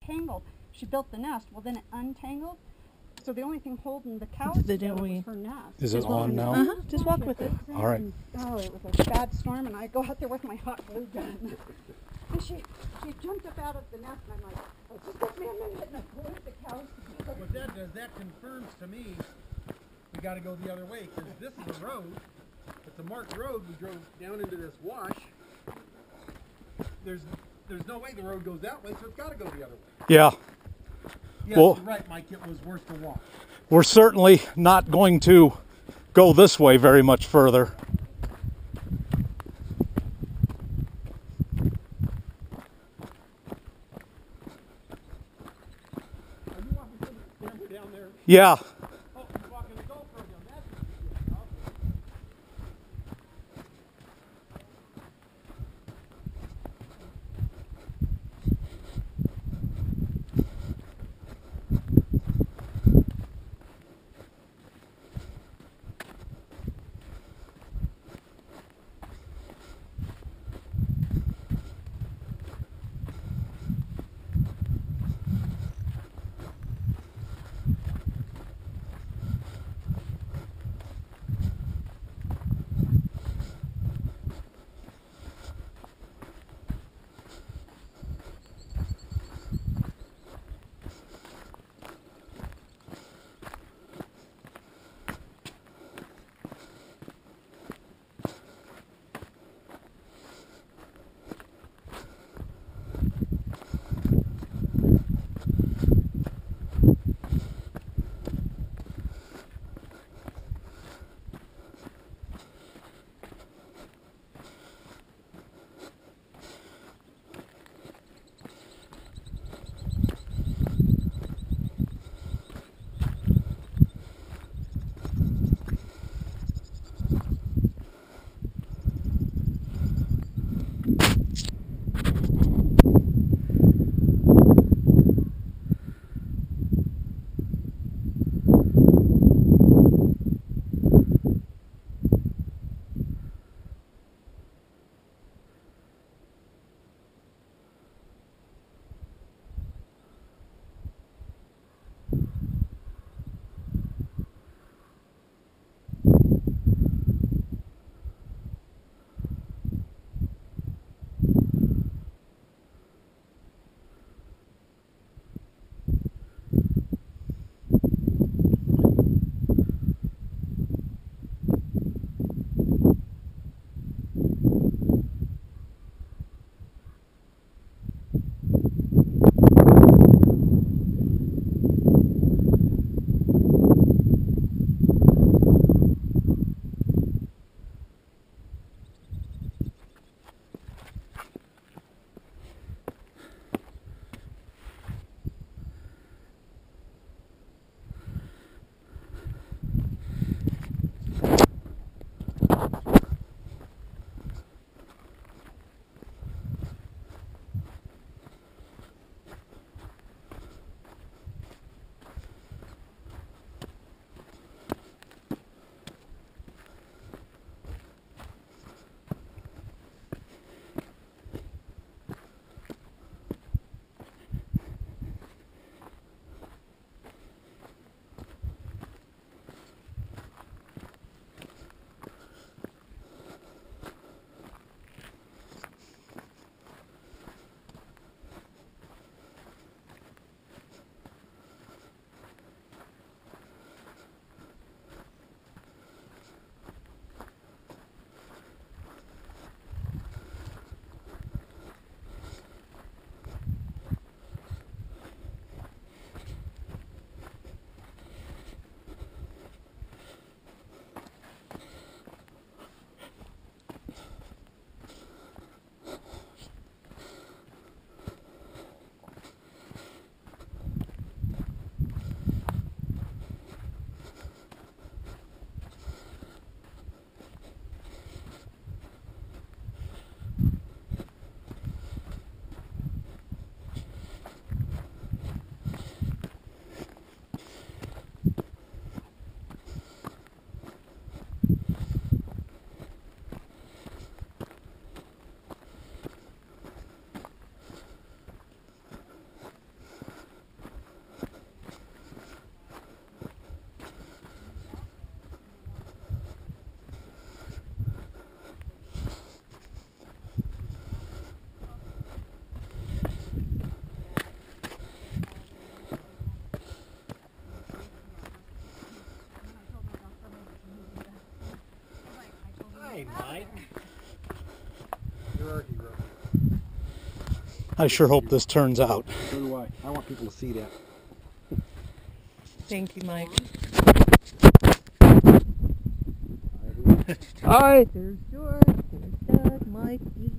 tangled. She built the nest. Well, then it untangled. So the only thing holding the cows together was her nest. Is it on now? Just walk with it. All right. Oh, it was a bad storm, and I go out there with my hot glue gun. And she jumped up out of the nest, and I'm like, oh, just give me a minute, and I glued the cows together. What that does, that confirms to me we got to go the other way, because this is a road. It's a marked road. We drove down into this wash. There's no way the road goes that way, so it's got to go the other way. Yeah. Yes, Well, you're right, Mike. It was worth the walk. we're certainly not going to go this way very much further. Are you walking to the camera down there? Yeah. Oh, you're walking the GoPro down. That's good. Hey, Mike. You're our hero. I sure hope this turns out. So do I. I want people to see that. Thank you, Mike. Hi. There's George. There's Doug, Mike.